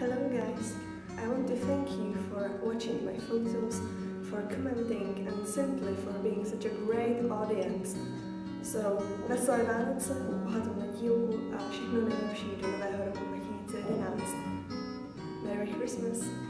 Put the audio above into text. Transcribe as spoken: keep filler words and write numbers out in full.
Hello guys, I want to thank you for watching my photos, for commenting and simply for being such a great audience. So, veselé Vánoce, bohatou nedílku a všechno nejlepší do nového roku dva tisíce jedenáct. Merry Christmas!